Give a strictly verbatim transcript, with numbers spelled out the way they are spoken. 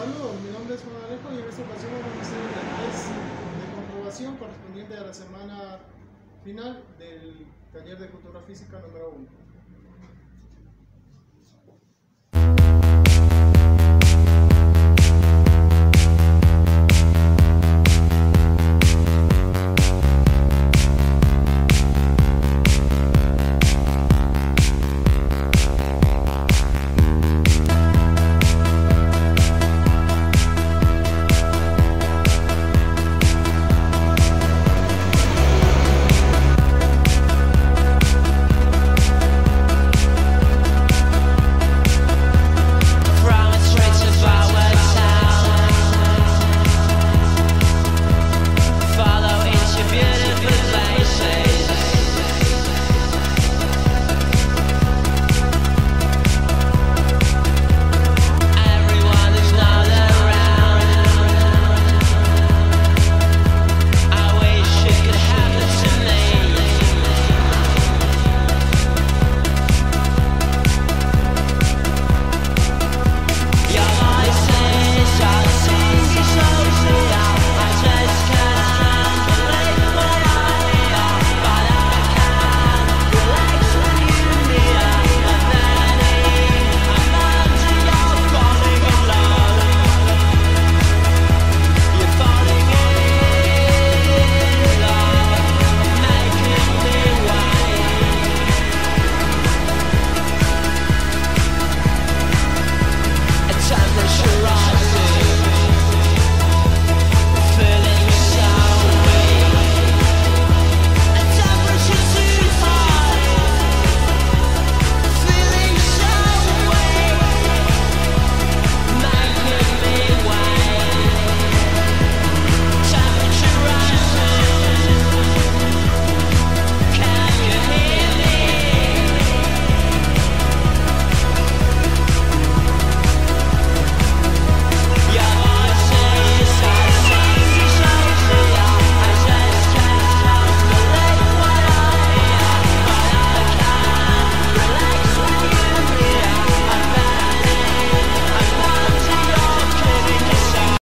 Saludos, mi nombre es Juan Alejo y en esta ocasión vamos a hacer el test de comprobación correspondiente a la semana final del taller de cultura física número uno.